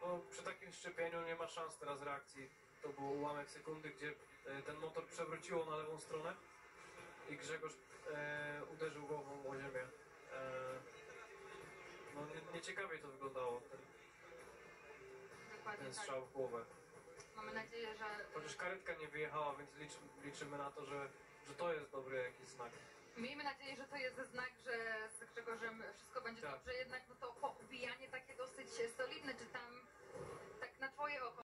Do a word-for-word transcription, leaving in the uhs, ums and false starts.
No, przy takim szczepieniu nie ma szans teraz reakcji. To był ułamek sekundy, gdzie e, ten motor przewróciło na lewą stronę i Grzegorz e, uderzył głową o ziemię. E, no nie, nieciekawie to wyglądało, ten, Dokładnie ten tak. strzał w głowę. Mamy nadzieję, że... Chociaż karetka nie wyjechała, więc licz, liczymy na to, że, że to jest dobry jakiś znak. Miejmy nadzieję, że to jest znak, że z Grzegorzem wszystko będzie Tak. dobrze, jednak no to poubijanie takie dosyć solidne, czy tam tak na twoje oko